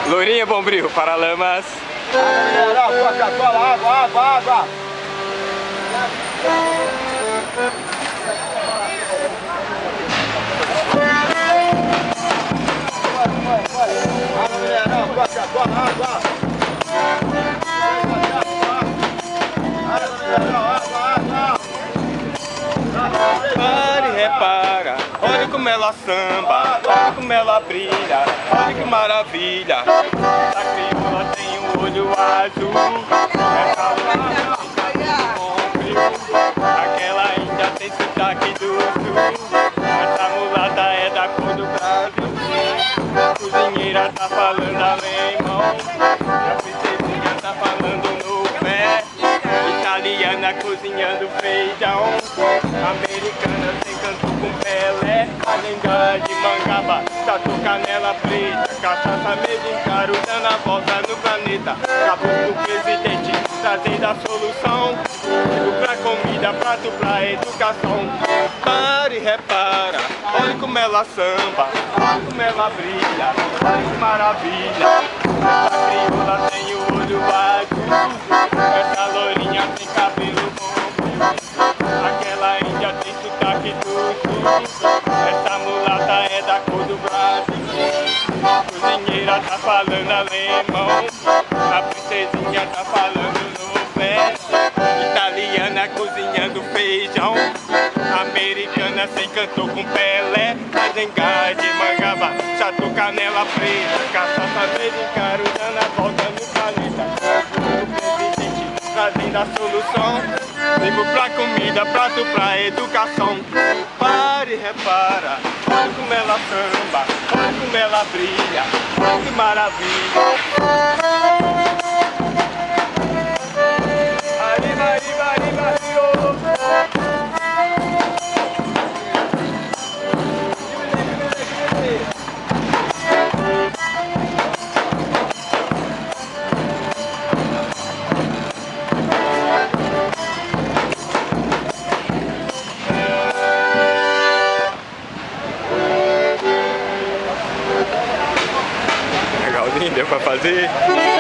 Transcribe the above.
Lourinha Bombril, Paralamas. Água. Para e repara, olha como ela samba, olha como ela brilha, olha que maravilha. A crioula tem um olho azul, essa loura aquela índia tem sotaque do sul, essa mulata é da cor do Brasil. A cozinheira tá falando alemão, a princesinha tá falando no pé, italiana cozinhando feijão, americana tem canto com Pelé, alenga de Mangaba, tatu canela preta, cachaça made in caro, dando a volta no planeta, acabou o presidente, trazendo a solução, tudo pra comida, prato pra educação. Para e repara, olha como ela samba, olha como ela brilha, olha que maravilha. Essa crioula tem o olho azul, essa lourinha tem cabelo bom, aquela índia tem sotaque do sul, essa mulata é da cor do Brasil. A cozinheira tá falando alemão, a princesinha tá falando no pé, italiana cozinhando feijão, americana sem cantor com Pelé, azenga de Mangaba, chato canela preta, cachaça verde caro, dando a volta no planeta. O presidente trazendo a solução, livro pra comida, prato pra educação. Para e repara, olha como ela samba, olha como ela brilha, olha que maravilha. Legalzinho, deu pra fazer?